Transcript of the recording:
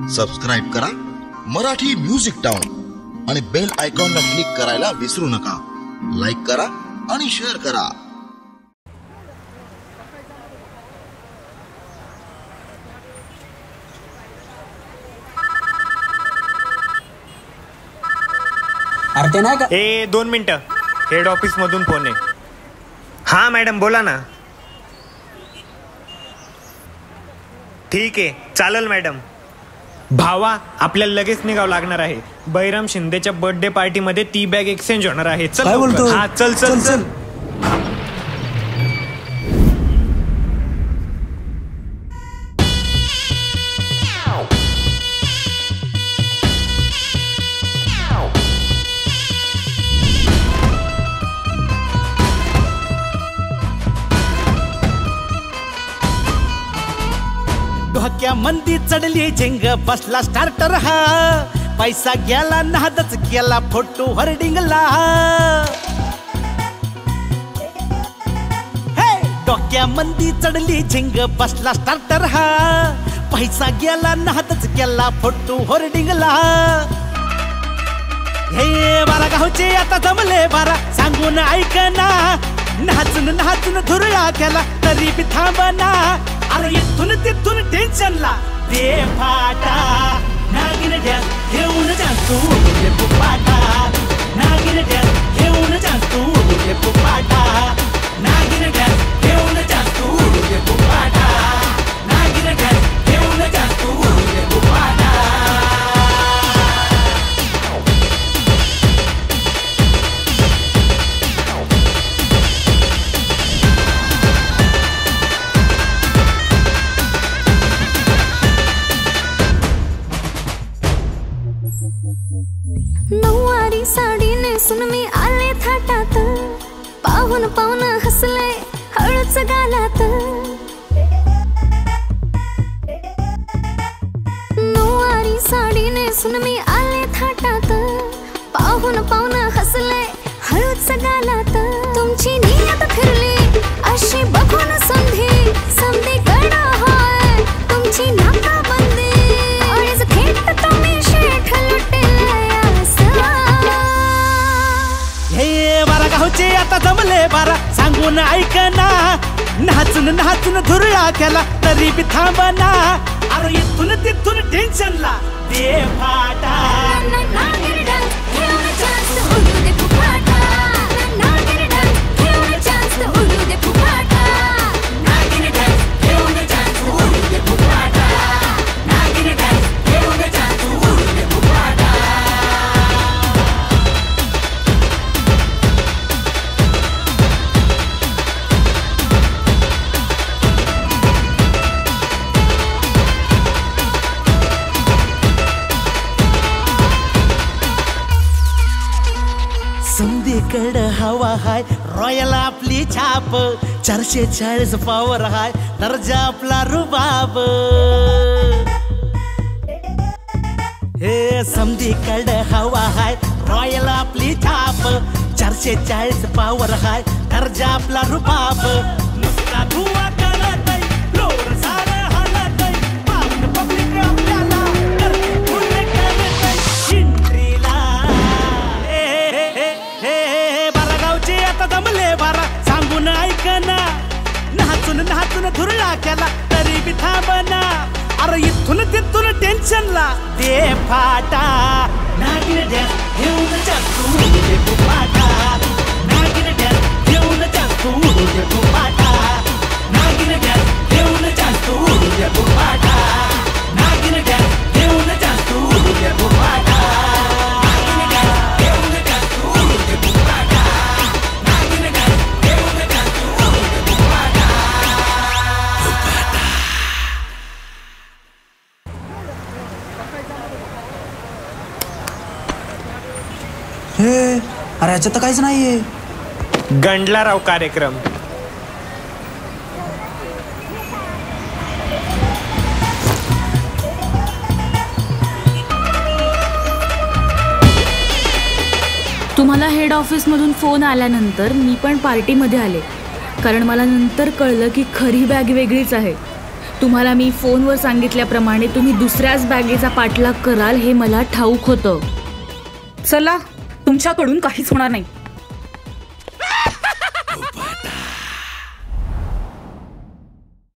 Subscribe करा Marathi music town आणि bell आयकॉनला क्लिक करायला विसरू नका. लाईक करा आणि शेअर करा. अर्थे नाही का? 2 मिनिटं, हेड ऑफिस मधून फोन आहे. हा मॅडम बोला ना. ठीक आहे चालेल मॅडम. भावा आपल्याला लगेच निघावं लागणार आहे. बैराम शिंदेच्या बर्थडे पार्टी मध्ये ती बॅग एक्सचेंज होणार आहे. चल काय बोलतो? हा चल चल चल. धोक्या मंदी चढली झिंग बसला स्टार्टर हा. पैसा गेला नादच केला फोटो होर्डिंगला. हे डोक्या मंदी चढली झिंग बसला स्टार्टर हा. पैसा गेला नादच केला फोटो होर्डिंगला. हे बारा गावचे आता जमले बारा सांगून ऐकना. नाचून नाचून धुरळा केला तरी बी थांबना. अरे इथून तिथून टेन्शनला दे फाटा. नागिन डॅस घेऊन जातो रे पुपाटा. नागिन डॅस घेऊन जातो रे पुपाटा. नागिन डॅस घेऊन जातो रे पुपाटा. नागिन डॅस घेऊन जातो रे पुपाटा. नऊवारी साडी नेसून मी आले थाटात. पाहून पाहून हसले हळूच गालात. नऊवारी साडी नेसून मी आले थाटात. पाहून पाहून हसले हळूच गालात. तुमची नियत फिरली अशी बघून संधी संधी कडा होय तुमची नाकाबंदी. आज थेट तुम्ही शेठ लुटेल. हे बारा गावचे आता जमले बारा सांगून ऐकना. नाचून नाचून धुरळा केला तरी बी थांबना. अरे इथून तिथून टेन्शनला दे फाटा. नागिन डान्स घेऊन जास्त उडू दे फुफाटा. नागिन डान्स घेऊन जास्त उडू दे फुफाटा. नागिन डान्स घेऊन जास्त उडू दे फुफाटा. नागिन डान्स घेऊन जास्त उडू दे फुफाटा. संधीकड हवा हाय रॉयल आपली छाप. 440 पावर हाय दर्जा आपला रुबाब. हे संधीकड हवा हाय रॉयल आपली छाप. 440 पावर हाय दर्जा आपला रुबाब. नुसता धुवा करतय फ्लोर सारं हलतय. पाहून पब्लिक आपल्याला करते फुल करतय इंट्रीला. आता जमले बारा सांगून ऐकना. नाचून नाचून धुरळा केला तरी बी थांबना. अरे इथून तिथून टेन्शनला दे फाटा. नागिन डॅस घेऊन जातो रे पुपाटा. नागिन डॅस घेऊन जातो रे पुपाटा. नागिन डॅस घेऊन जातो रे पुपाटा. नागिन डॅस घेऊन जातो रे पुपाटा. हे अरे याच्यात तर काहीच नाहीये. गंडला राव कार्यक्रम. तुम्हाला हेड ऑफिसमधून फोन आल्यानंतर मी पण पार्टीमध्ये आले. कारण मला नंतर कळलं की खरी बॅग वेगळीच आहे. तुम्हाला मी फोनवर सांगितल्याप्रमाणे तुम्ही दुसऱ्याच बॅगेचा पाठलाग कराल हे मला ठाऊक होतं. चला, तुमच्याकडून काहीच होणार नाही.